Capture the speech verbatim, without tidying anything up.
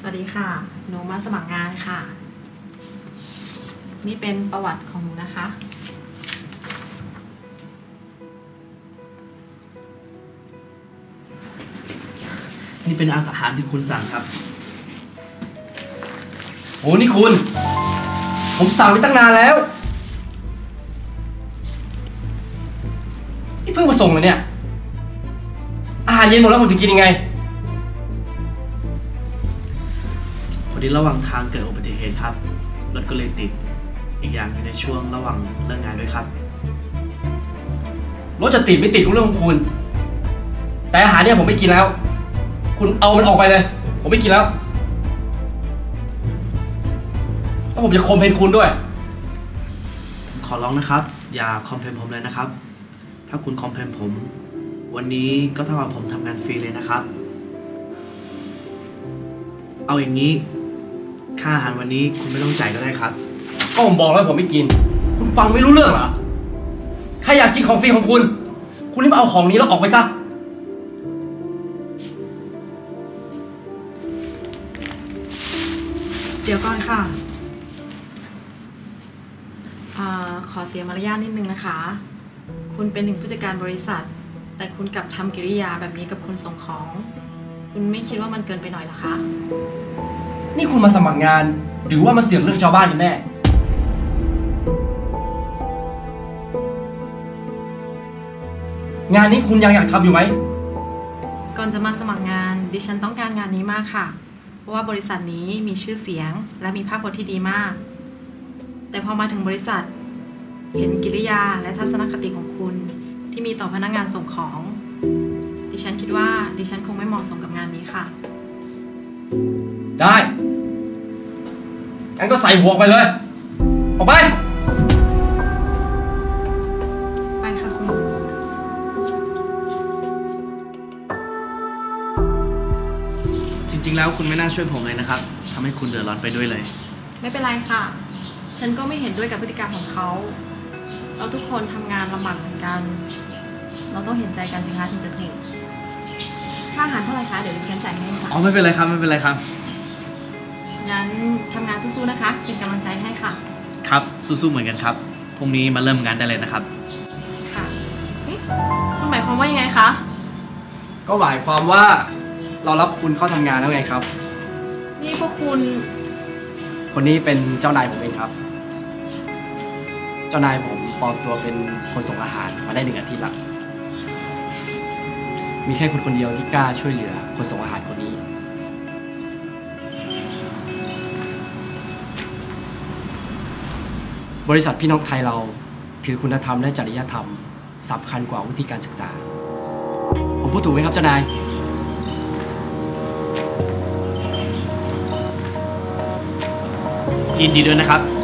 วัสดีค่ะหนูมาสมัครงานค่ะนี่เป็นประวัติของหนูนะคะนี่เป็นอาหารที่คุณสั่งครับโอ้นี่คุณผมสั่งไปตั้งนานแล้วนี่เพิ่งมาส่งเลยเนี่ยอาหารเย็นหมดแล้วผมจะกินยังไงพอดีระหว่างทางเกิดอุบัติเหตุครับรถก็เลยติดอีกอย่างในช่วงระหว่างเลิกงานด้วยครับรถจะติดไม่ติดก็เรื่องของคุณแต่อาหารเนี่ยผมไม่กินแล้วคุณเอามันออกไปเลยผมไม่กินแล้วแล้วผมจะคอมเพลนคุณด้วยขอร้องนะครับอย่าคอมเพลนผมเลยนะครับถ้าคุณคอมเพลนผมวันนี้ก็เท่ากับผมทำงานฟรีเลยนะครับเอาอย่างนี้ค่าอาหารวันนี้คุณไม่ต้องจ่ายก็ได้ครับก็ผมบอกแล้วผมไม่กินคุณฟังไม่รู้เรื่องเหรอใครอยากกินของฟรีของคุณคุณรีบเอาของนี้แล้วออกไปซะเดี๋ยวก่อนค่ะอขอเสียมารยาทนิดนึงนะคะคุณเป็นถึงผู้จัดการบริษัทแต่คุณกลับทำกิริยาแบบนี้กับคนส่งของคุณไม่คิดว่ามันเกินไปหน่อยหรอคะนี่คุณมาสมัครงานหรือว่ามาเสือกเรื่องชาวบ้านกันแน่งานนี้คุณยังอยากทำอยู่ไหมก่อนจะมาสมัครงานดิฉันต้องการงานนี้มากค่ะเพราะว่าบริษัทนี้มีชื่อเสียงและมีภาพพจน์ที่ดีมากแต่พอมาถึงบริษัทเห็นกิริยาและทัศนคติของคุณที่มีต่อพนักงานส่งของดิฉันคิดว่าดิฉันคงไม่เหมาะสมกับงานนี้ค่ะได้งั้นก็ใส่หัวไปเลยออกไปไปค่ะคุณจริงๆแล้วคุณไม่น่าช่วยผมเลยนะครับทำให้คุณเดือดร้อนไปด้วยเลยไม่เป็นไรค่ะฉันก็ไม่เห็นด้วยกับพฤติกรรมของเขาเราทุกคนทำงานลำบากเหมือนกันเราต้องเห็นใจกันสิคะถึงจะถูกค่าอาหารเท่าไหร่คะเดี๋ยวดิฉันจ่ายให้ค่ะอ๋อไม่เป็นไรครับไม่เป็นไรครับงั้นทำงานสู้ๆนะคะเป็นกำลังใจให้ค่ะครับสู้ๆเหมือนกันครับพรุ่งนี้มาเริ่มงานได้เลยนะครับค่ะคุณหมายความว่ายังไงคะก็หมายความว่าเรารับคุณเข้าทำงานแล้วไงครับนี่พวกคุณคนนี้เป็นเจ้านายผมเองครับเจ้านายผมปลอมตัวเป็นคนส่งอาหารมาได้หนึ่งอาทิตย์ละมีแค่คนคนเดียวที่กล้าช่วยเหลือคนส่งอาหารคนนี้บริษัทพี่น้องไทยเราถือคุณธรรมและจริยธรรมสำคัญกว่าวุฒิการศึกษาผมพูดถูกไหมครับเจ้านายยินดีด้วยนะครับ